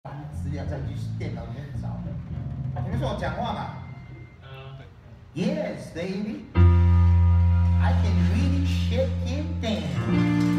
资料再去电脑里面找。你们说我讲话嘛？Yes, baby. I can really shake him down.